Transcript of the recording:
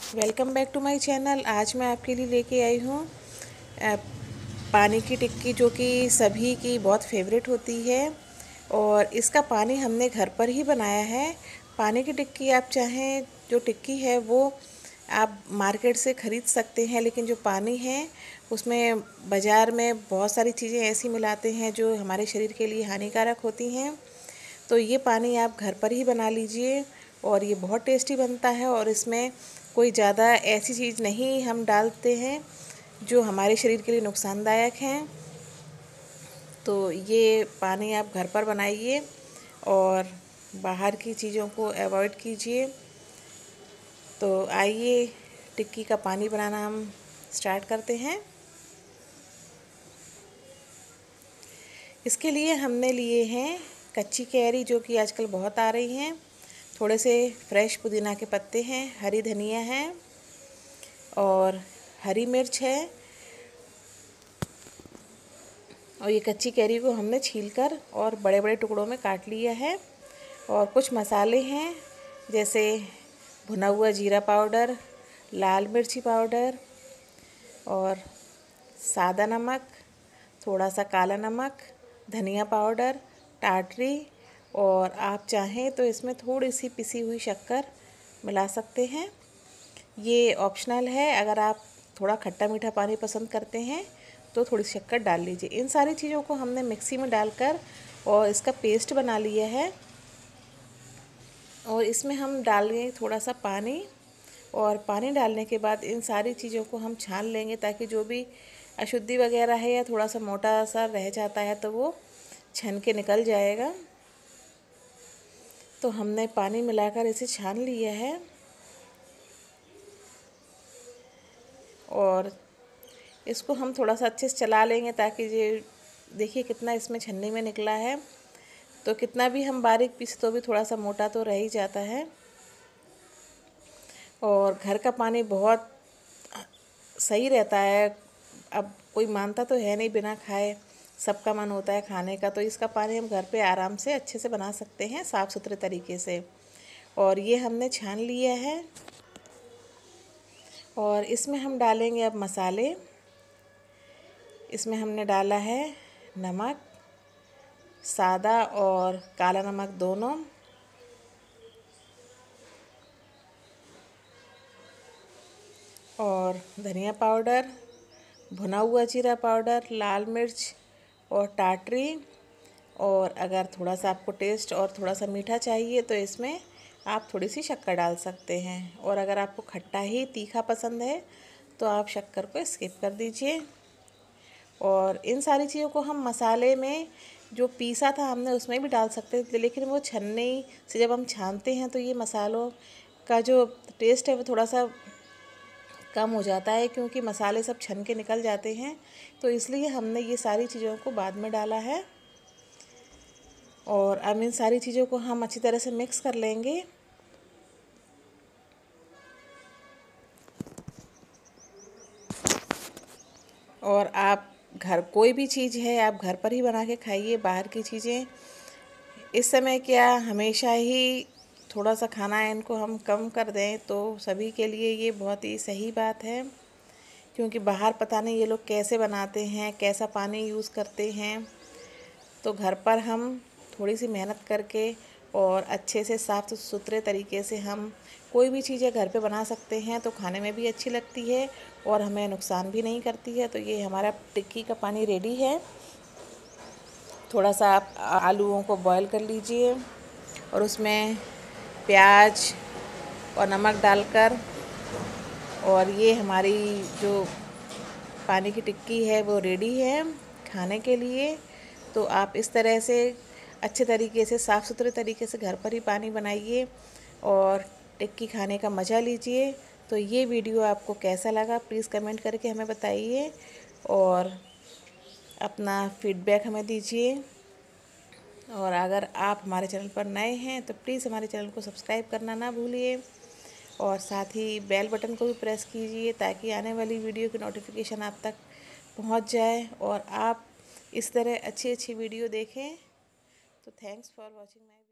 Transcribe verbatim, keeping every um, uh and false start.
Welcome back to my channel. आज मैं आपके लिए लेके आई हूँ पानी की टिक्की, जो कि सभी की बहुत फेवरेट होती है। और इसका पानी हमने घर पर ही बनाया है। पानी की टिक्की आप चाहें जो टिक्की है वो आप मार्केट से ख़रीद सकते हैं, लेकिन जो पानी है उसमें बाज़ार में बहुत सारी चीज़ें ऐसी मिलाते हैं जो हमारे शरीर के लिए हानिकारक होती हैं। तो ये पानी आप घर पर ही बना लीजिए और ये बहुत टेस्टी बनता है। और इसमें कोई ज़्यादा ऐसी चीज़ नहीं हम डालते हैं जो हमारे शरीर के लिए नुकसानदायक हैं। तो ये पानी आप घर पर बनाइए और बाहर की चीज़ों को अवॉइड कीजिए। तो आइए टिक्की का पानी बनाना हम स्टार्ट करते हैं। इसके लिए हमने लिए हैं कच्ची कैरी, जो कि आजकल बहुत आ रही हैं, थोड़े से फ्रेश पुदीना के पत्ते हैं, हरी धनिया है और हरी मिर्च है। और ये कच्ची कैरी को हमने छीलकर और बड़े बड़े टुकड़ों में काट लिया है। और कुछ मसाले हैं, जैसे भुना हुआ जीरा पाउडर, लाल मिर्ची पाउडर और सादा नमक, थोड़ा सा काला नमक, धनिया पाउडर, टाटरी, और आप चाहें तो इसमें थोड़ी सी पिसी हुई शक्कर मिला सकते हैं। ये ऑप्शनल है। अगर आप थोड़ा खट्टा मीठा पानी पसंद करते हैं तो थोड़ी शक्कर डाल लीजिए। इन सारी चीज़ों को हमने मिक्सी में डालकर और इसका पेस्ट बना लिया है। और इसमें हम डालेंगे थोड़ा सा पानी, और पानी डालने के बाद इन सारी चीज़ों को हम छान लेंगे, ताकि जो भी अशुद्धि वगैरह है या थोड़ा सा मोटा सा रह जाता है तो वो छन के निकल जाएगा। तो हमने पानी मिलाकर इसे छान लिया है। और इसको हम थोड़ा सा अच्छे से चला लेंगे, ताकि ये देखिए कितना इसमें छन्नी में निकला है। तो कितना भी हम बारीक पीस तो भी थोड़ा सा मोटा तो रह ही जाता है। और घर का पानी बहुत सही रहता है। अब कोई मानता तो है नहीं बिना खाए, सबका मन होता है खाने का। तो इसका पानी हम घर पे आराम से अच्छे से बना सकते हैं, साफ़ सुथरे तरीके से। और ये हमने छान लिया है। और इसमें हम डालेंगे अब मसाले। इसमें हमने डाला है नमक, सादा और काला नमक दोनों, और धनिया पाउडर, भुना हुआ जीरा पाउडर, लाल मिर्च और टाटरी। और अगर थोड़ा सा आपको टेस्ट और थोड़ा सा मीठा चाहिए तो इसमें आप थोड़ी सी शक्कर डाल सकते हैं। और अगर आपको खट्टा ही तीखा पसंद है तो आप शक्कर को स्किप कर दीजिए। और इन सारी चीज़ों को हम मसाले में जो पीसा था हमने उसमें भी डाल सकते थे, लेकिन वो छन्नी से जब हम छानते हैं तो ये मसालों का जो टेस्ट है वो थोड़ा सा कम हो जाता है, क्योंकि मसाले सब छन के निकल जाते हैं। तो इसलिए हमने ये सारी चीज़ों को बाद में डाला है। और अब इन सारी चीज़ों को हम अच्छी तरह से मिक्स कर लेंगे। और आप घर कोई भी चीज़ है आप घर पर ही बना के खाइए। बाहर की चीज़ें इस समय क्या हमेशा ही थोड़ा सा खाना है, इनको हम कम कर दें तो सभी के लिए ये बहुत ही सही बात है। क्योंकि बाहर पता नहीं ये लोग कैसे बनाते हैं, कैसा पानी यूज़ करते हैं। तो घर पर हम थोड़ी सी मेहनत करके और अच्छे से साफ़ सुथरे तरीके से हम कोई भी चीज़ें घर पे बना सकते हैं, तो खाने में भी अच्छी लगती है और हमें नुकसान भी नहीं करती है। तो ये हमारा टिक्की का पानी रेडी है। थोड़ा सा आप आलूओं को बॉईल कर लीजिए और उसमें प्याज और नमक डालकर, और ये हमारी जो पानी की टिक्की है वो रेडी है खाने के लिए। तो आप इस तरह से अच्छे तरीके से साफ़ सुथरे तरीके से घर पर ही पानी बनाइए और टिक्की खाने का मज़ा लीजिए। तो ये वीडियो आपको कैसा लगा प्लीज़ कमेंट करके हमें बताइए और अपना फीडबैक हमें दीजिए। और अगर आप हमारे चैनल पर नए हैं तो प्लीज़ हमारे चैनल को सब्सक्राइब करना ना भूलिए, और साथ ही बेल बटन को भी प्रेस कीजिए, ताकि आने वाली वीडियो की नोटिफिकेशन आप तक पहुंच जाए और आप इस तरह अच्छी अच्छी वीडियो देखें। तो थैंक्स फॉर वॉचिंग माय